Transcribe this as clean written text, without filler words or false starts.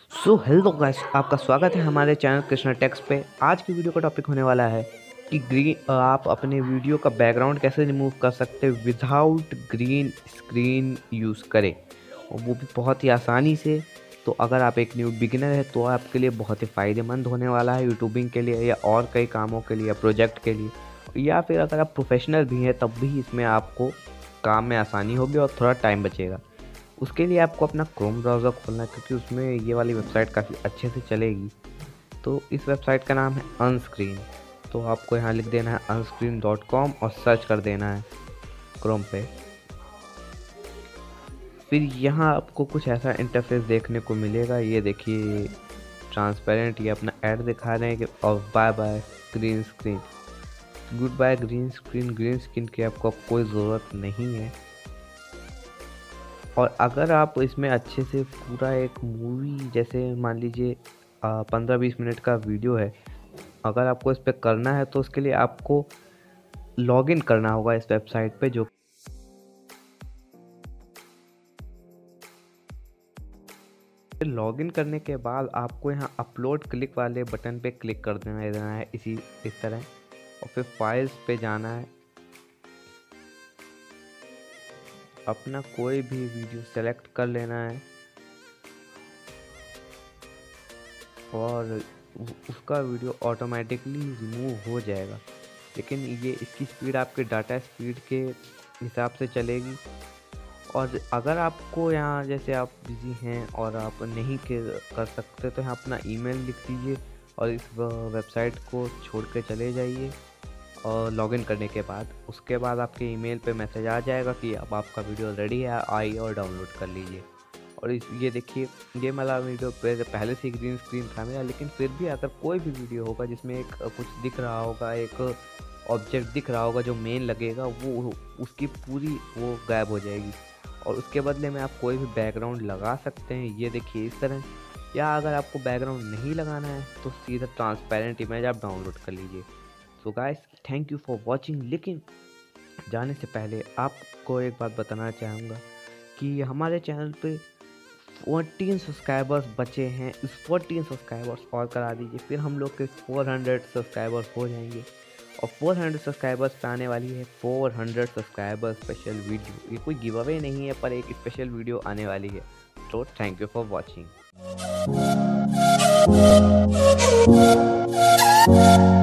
Hello guys, आपका स्वागत है हमारे चैनल कृष्णा टेक्स पे। आज की वीडियो का टॉपिक होने वाला है कि आप अपने वीडियो का बैकग्राउंड कैसे रिमूव कर सकते हैं विदाउट ग्रीन स्क्रीन यूज़ करें, और वो भी बहुत ही आसानी से। तो अगर आप एक न्यू बिगिनर है तो आपके लिए बहुत ही फ़ायदेमंद होने वाला है, यूट्यूबिंग के लिए या और कई कामों के लिए या प्रोजेक्ट के लिए, या फिर अगर आप प्रोफेशनल भी हैं तब भी इसमें आपको काम में आसानी होगी और थोड़ा टाइम बचेगा। उसके लिए आपको अपना क्रोम ब्राउज़र खोलना है, क्योंकि उसमें ये वाली वेबसाइट काफ़ी अच्छे से चलेगी। तो इस वेबसाइट का नाम है अनस्क्रीन। तो आपको यहाँ लिख देना है unscreen.com और सर्च कर देना है क्रोम पे। फिर यहाँ आपको कुछ ऐसा इंटरफेस देखने को मिलेगा। ये देखिए ट्रांसपेरेंट, ये अपना ऐड दिखा रहे हैं कि और bye bye green screen, goodbye green screen. Green screen की आपको कोई ज़रूरत नहीं है। और अगर आप इसमें अच्छे से पूरा एक मूवी, जैसे मान लीजिए 15-20 मिनट का वीडियो है, अगर आपको इस पर करना है तो उसके लिए आपको लॉगिन करना होगा इस वेबसाइट पे। जो लॉगिन करने के बाद आपको यहाँ अपलोड क्लिक वाले बटन पे क्लिक कर देना है इस तरह, और फिर फाइल्स पे जाना है। अपना कोई भी वीडियो सेलेक्ट कर लेना है और उसका वीडियो ऑटोमेटिकली रिमूव हो जाएगा। लेकिन ये इसकी स्पीड आपके डाटा स्पीड के हिसाब से चलेगी। और अगर आपको यहाँ, जैसे आप बिज़ी हैं और आप नहीं कर सकते, तो यहाँ अपना ईमेल लिख दीजिए और इस वेबसाइट को छोड़ के चले जाइए। और लॉगिन करने के बाद उसके बाद आपके ईमेल पे मैसेज आ जाएगा कि अब आपका वीडियो रेडी है, आइए और डाउनलोड कर लीजिए। और ये देखिए, ये वाला वीडियो पहले से ही ग्रीन स्क्रीन था मेरा, लेकिन फिर भी अगर कोई भी वीडियो होगा जिसमें एक कुछ दिख रहा होगा, एक ऑब्जेक्ट दिख रहा होगा जो मेन लगेगा, वो उसकी पूरी वो गायब हो जाएगी। और उसके बदले में आप कोई भी बैकग्राउंड लगा सकते हैं, ये देखिए इस तरह। या अगर आपको बैकग्राउंड नहीं लगाना है तो सीधा ट्रांसपेरेंट इमेज आप डाउनलोड कर लीजिए। So guys, thank you for watching. लेकिन जाने से पहले आपको एक बात बताना चाहूँगा कि हमारे चैनल पे 14 सब्सक्राइबर्स बचे हैं। इस 14 सब्सक्राइबर्स और करा दीजिए, फिर हम लोग के 400 सब्सक्राइबर्स हो जाएंगे। और 400 सब्सक्राइबर्स पे आने वाली है 400 सब्सक्राइबर स्पेशल वीडियो। ये कोई गिव अवे नहीं है, पर एक स्पेशल वीडियो आने वाली है। तो थैंक यू फॉर वॉचिंग।